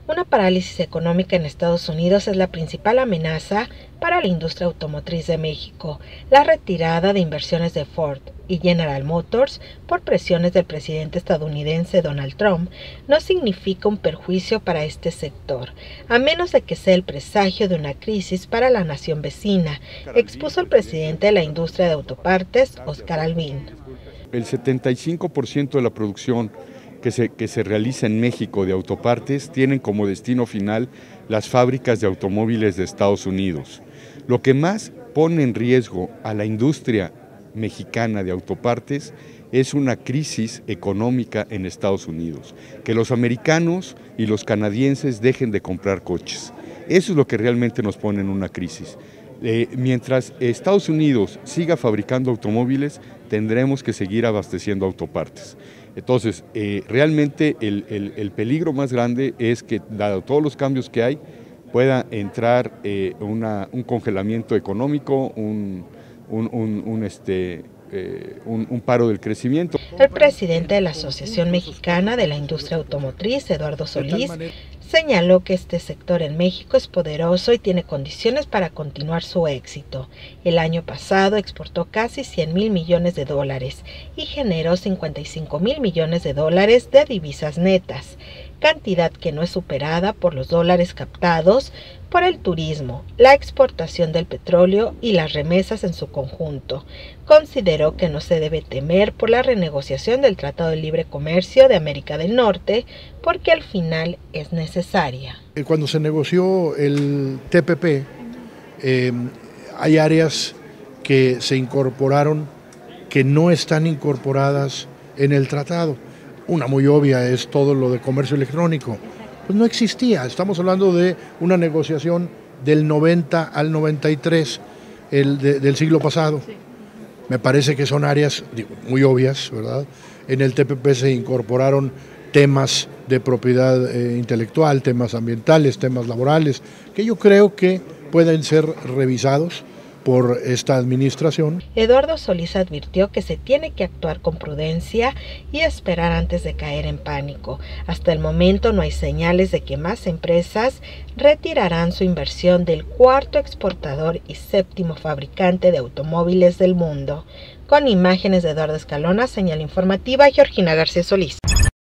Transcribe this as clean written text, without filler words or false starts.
Una parálisis económica en Estados Unidos es la principal amenaza para la industria automotriz de México. La retirada de inversiones de Ford y General Motors por presiones del presidente estadounidense Donald Trump no significa un perjuicio para este sector, a menos de que sea el presagio de una crisis para la nación vecina, expuso el presidente de la industria de autopartes, Oscar Albín. El 75% de la producción que se realiza en México de autopartes tienen como destino final las fábricas de automóviles de Estados Unidos. Lo que más pone en riesgo a la industria mexicana de autopartes es una crisis económica en Estados Unidos, que los americanos y los canadienses dejen de comprar coches. Eso es lo que realmente nos pone en una crisis. Mientras Estados Unidos siga fabricando automóviles, tendremos que seguir abasteciendo autopartes. Entonces, realmente el peligro más grande es que, dado todos los cambios que hay, pueda entrar un congelamiento económico, un paro del crecimiento. El presidente de la Asociación Mexicana de la Industria Automotriz, Eduardo Solís, señaló que este sector en México es poderoso y tiene condiciones para continuar su éxito. El año pasado exportó casi 100,000 millones de dólares y generó 55,000 millones de dólares de divisas netas, cantidad que no es superada por los dólares captados por el turismo, la exportación del petróleo y las remesas en su conjunto. Consideró que no se debe temer por la renegociación del Tratado de Libre Comercio de América del Norte, porque al final es necesaria. Cuando se negoció el TPP, hay áreas que se incorporaron que no están incorporadas en el tratado. Una muy obvia es todo lo de comercio electrónico. Pues no existía, estamos hablando de una negociación del 90 al 93 del siglo pasado. Me parece que son áreas muy obvias, ¿verdad? En el TPP se incorporaron temas de propiedad intelectual, temas ambientales, temas laborales, que yo creo que pueden ser revisados por esta administración. Eduardo Solís advirtió que se tiene que actuar con prudencia y esperar antes de caer en pánico. Hasta el momento no hay señales de que más empresas retirarán su inversión del cuarto exportador y séptimo fabricante de automóviles del mundo. Con imágenes de Eduardo Escalona, señal informativa, Georgina García Solís.